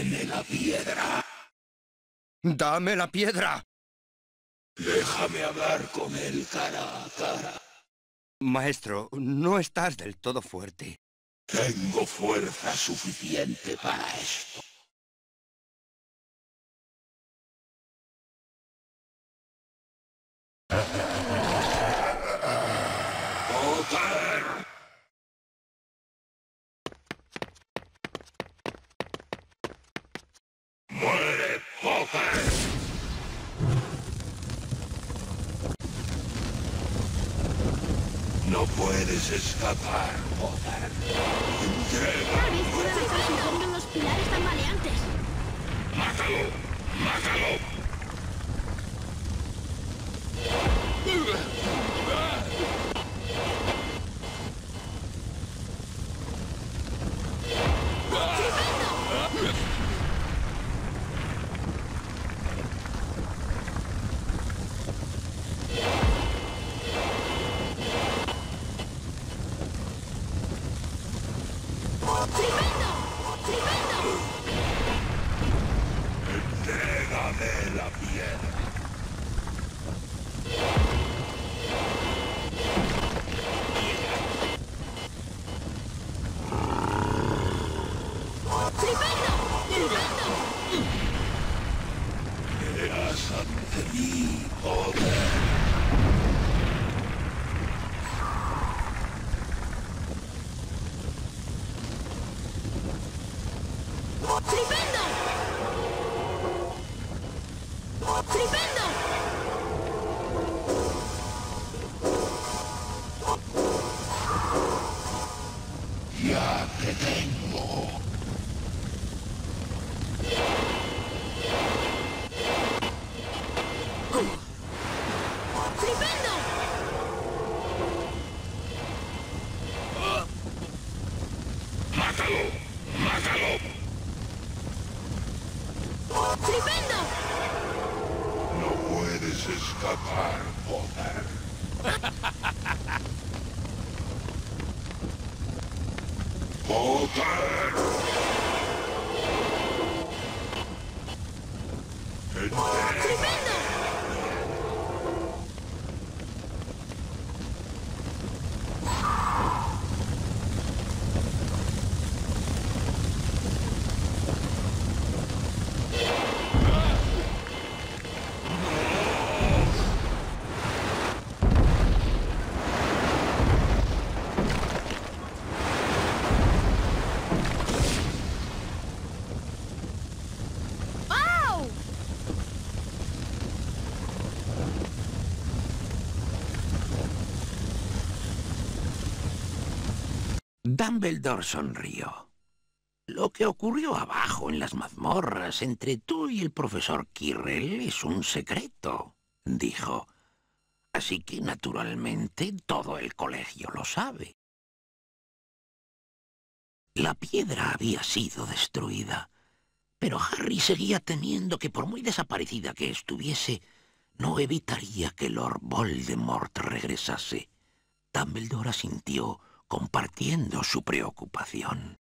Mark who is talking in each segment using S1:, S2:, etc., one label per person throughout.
S1: Deme la piedra.
S2: ¡Dame la piedra!
S1: Déjame hablar con él cara a cara.
S2: Maestro, no estás del todo fuerte.
S1: Tengo fuerza suficiente para esto. ¡Potter! ¡Muere, Potter! No puedes escapar, Potter.
S3: Harry, ¿qué está sucediendo? Los pilares tambaleantes.
S1: ¡Mátalo! ¡Mátalo!
S3: ¡Tremendo! ¡Tremendo!
S1: ¡Entrégame la piedra!
S3: ¡Tremendo! ¡Tremendo!
S1: Verás ante mí, Potter.
S3: ¡Tremendo! ¡Tremendo!
S1: Ya te tengo.
S3: ¡Tremendo!
S1: ¡Mátalo! ¡Mátalo!
S3: ¡Tremendo!
S1: No puedes escapar, Potter. ¡Potter!
S3: ¡Tremendo! ¡Au!
S4: Dumbledore sonrió. Lo que ocurrió abajo en las mazmorras entre tú y el profesor Quirrell es un secreto, dijo. Así que, naturalmente, todo el colegio lo sabe. La piedra había sido destruida, pero Harry seguía temiendo que, por muy desaparecida que estuviese, no evitaría que Lord Voldemort regresase. Dumbledore asintió, compartiendo su preocupación.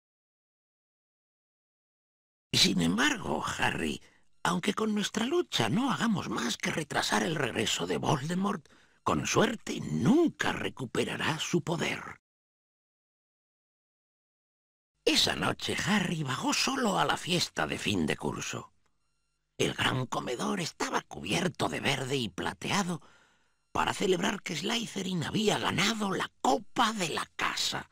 S4: Sin embargo, Harry, aunque con nuestra lucha no hagamos más que retrasar el regreso de Voldemort, con suerte nunca recuperará su poder. Esa noche Harry vagó solo a la fiesta de fin de curso. El gran comedor estaba cubierto de verde y plateado para celebrar que Slytherin había ganado la copa de la casa.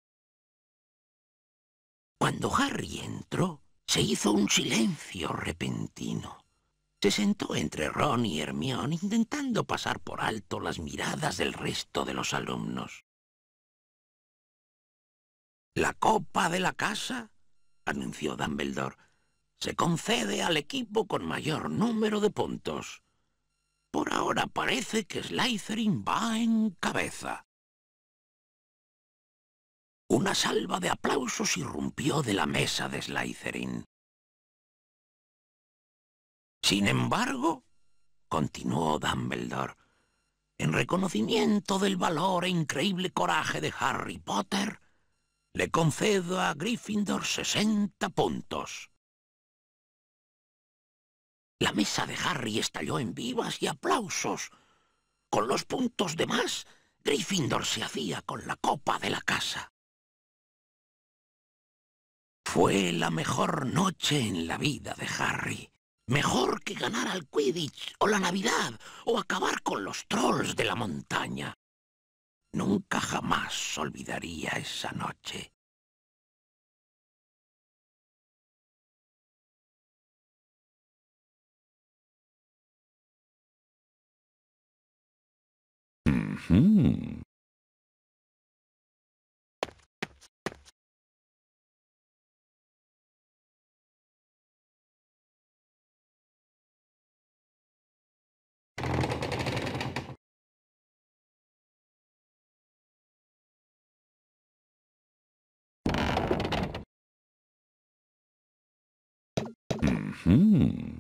S4: Cuando Harry entró, se hizo un silencio repentino. Se sentó entre Ron y Hermione intentando pasar por alto las miradas del resto de los alumnos. «La copa de la casa», anunció Dumbledore, «se concede al equipo con mayor número de puntos. Por ahora parece que Slytherin va en cabeza». Una salva de aplausos irrumpió de la mesa de Slytherin. Sin embargo, continuó Dumbledore, en reconocimiento del valor e increíble coraje de Harry Potter, le concedo a Gryffindor 60 puntos. La mesa de Harry estalló en vivas y aplausos. Con los puntos de más, Gryffindor se hacía con la copa de la casa. Fue la mejor noche en la vida de Harry. Mejor que ganar al Quidditch, o la Navidad, o acabar con los trolls de la montaña. Nunca jamás olvidaría esa noche.
S5: Ujú. Ujú.